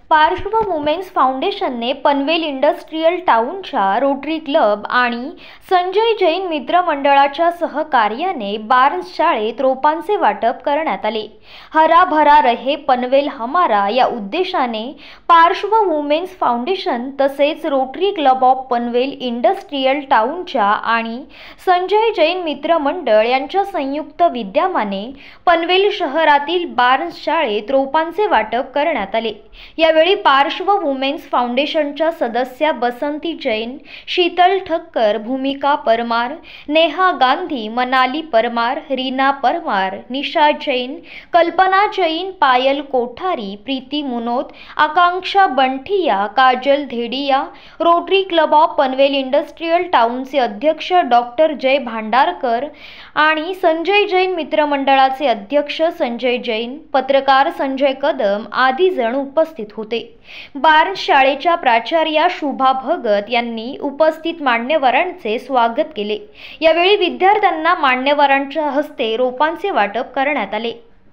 पार्श्व वुमेन्स फाउंडेशनने पनवेल इंडस्ट्रियल टाउनच्या रोटरी क्लब आणि संजय जैन मित्र मंडळाच्या सहकार्याने बार्न्स शाळेत रोपांचे वाटप करण्यात आले। हरा भरा रहे पनवेल हमारा या उद्देशाने पार्श्व वुमेन्स फाउंडेशन तसेच Rotary Club of Panvel industrial टाउनच्या आणि संजय जैन मित्र मंडळ यांच्या संयुक्त विद्यमाने पनवेल शहरातील बार्न्स शाळेत रोपांचे वाटप करण्यात आले। यावेळी पार्श्व वुमेन्स फाउंडेशनच्या सदस्या बसंती जैन, शीतल ठक्कर, भूमिका Parmar, Neha Gandhi, Manali Parmar, Reena Parmar, Nisha Jain, Kalpana Jain, Payal Kothari, Preeti Munot, Akanksha Banthia, Kajal Dhedia, Rotary Club of Panvel industrial टाउनचे अध्यक्ष डॉक्टर जय भांडारकर आणि संजय जैन मित्रमंडळाचे अध्यक्ष संजय जैन, पत्रकार संजय कदम आदी जण उपस्थित होते। बार्न्स शाळेच्या प्राचार्या शुभा भगत यांनी उपस्थित मान्यवरांचे स्वागत केले। यावेळी विद्यार्थ्यांना मान्यवरांच्या हस्ते रोपांचे वाटप करण्यात आले।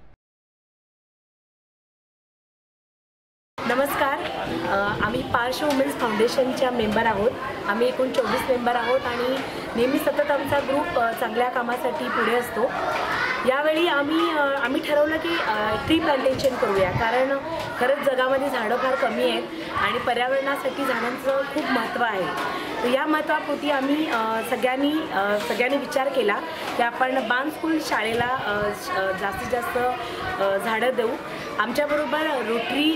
नमस्कार, आम्ही पार्श्व वुमेन्स फाउंडेशनच्या मेंबर आहोत। आम्ही एकूण 24 मेंबर आहोत आणि नेहमी सतत आमचा ग्रुप चांगल्या कामासाठी पुढे असतो। यावेळी आम्ही ठरवलं की ट्री प्लांटेशन करूया, कारण खरंच जगामध्ये झाडं फार कमी आहेत आणि पर्यावरणासाठी झाडांचं खूप महत्त्व आहे। तर या महत्त्वापोटी आम्ही सगळ्यांनी विचार केला की आपण बार्न्स स्कूल शाळेला जास्तीत जास्त झाडं देऊ। आमच्याबरोबर रोटरी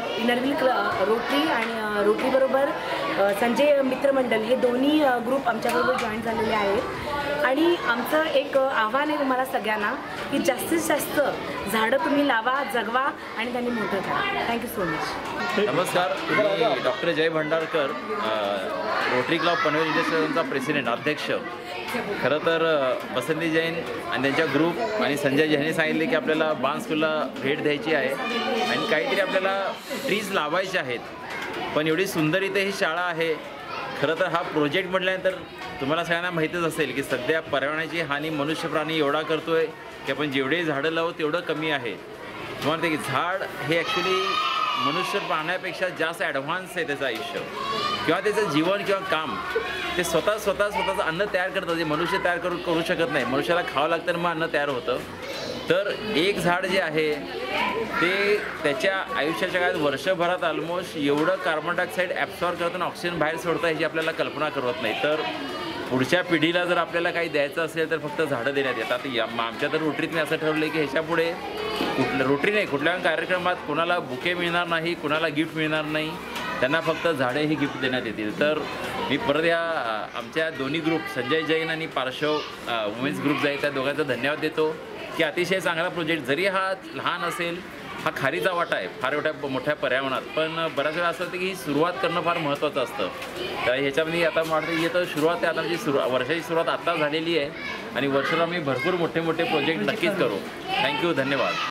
रोटरी आणि रोटरी बरोबर संजय मित्रमंडळ हे दोन्ही ग्रुप आमच्याबरोबर जॉईन झालेले आहेत आणि आमचं एक आव्हान आहे तुम्हाला सगळ्यांना की जास्तीत जास्त झाडं तुम्ही लावा, जगवा आणि त्यांनी मोठं करा। Thank you so much. नमस्कार, मी doctor Jai Bhandarkar, Rotary Club Panvel इंडस्ट्रियलचा प्रेसिडेंट अध्यक्ष। खरं तर बसंती जैन आणि त्यांच्या ग्रुप आणि संजय जैनने सांगितले की आपल्याला बार्न्स स्कूलला भेट द्यायची आहे आणि काहीतरी आपल्याला ट्रीज लावायचे आहेत, पण एवढी सुंदर इथे ही शाळा आहे। खरं तर हा प्रोजेक्ट म्हटल्यानंतर तुम्हाला सगळ्यांना माहीतच असेल की सध्या पर्यावरणाची हानी मनुष्य प्राणी एवढा करतोय की आपण जेवढे झाडं लावू तेवढं कमी आहे। तुम्हाला की झाड हे ॲक्च्युली मनुष्य प्राण्यापेक्षा जास्त ॲडव्हान्स आहे त्याचं आयुष्य किंवा त्याचं जीवन किंवा काम। ते स्वतःचं अन्न तयार करतं, जे मनुष्य तयार करू शकत नाही। मनुष्याला खावं लागतं मग अन्न तयार होतं। तर एक झाड जे आहे ते त्याच्या आयुष्याच्या काळात वर्षभरात ऑलमोस्ट एवढं कार्बन डायऑक्साईड ॲब्सॉर्ब करताना ऑक्सिजन बाहेर सोडतं ह्याची आपल्याला कल्पना करत नाही। तर पुढच्या पिढीला जर आपल्याला काही द्यायचं असेल तर फक्त झाडं देण्यात येतात। आमच्या तर रोटरीतने असं ठरवलं की ह्याच्यापुढे रोटरी नाही, कुठल्या कार्यक्रमात कुणाला बुके मिळणार नाही, कुणाला गिफ्ट मिळणार नाही, त्यांना फक्त झाडे ही गिफ्ट देण्यात येतील। तर मी परत या आमच्या दोन्ही ग्रुप संजय जैन आणि पार्श्व वुमेन्स ग्रुप जे आहे त्या दोघांचा धन्यवाद देतो की अतिशय चांगला प्रोजेक्ट, जरी हा लहान असेल, हा खारीचा वाटा आहे फार मोठ्या पर्यावरणात, पण बऱ्याच वेळा असं होतं की ही सुरुवात करणं फार महत्त्वाचं असतं। तर ह्याच्यामध्ये आता वाटतं की तर सुरुवात आहे, आता म्हणजे वर्षाची सुरुवात आत्ता झालेली आहे आणि वर्षाला आम्ही भरपूर मोठे प्रोजेक्ट नक्कीच करू। थँक्यू, धन्यवाद।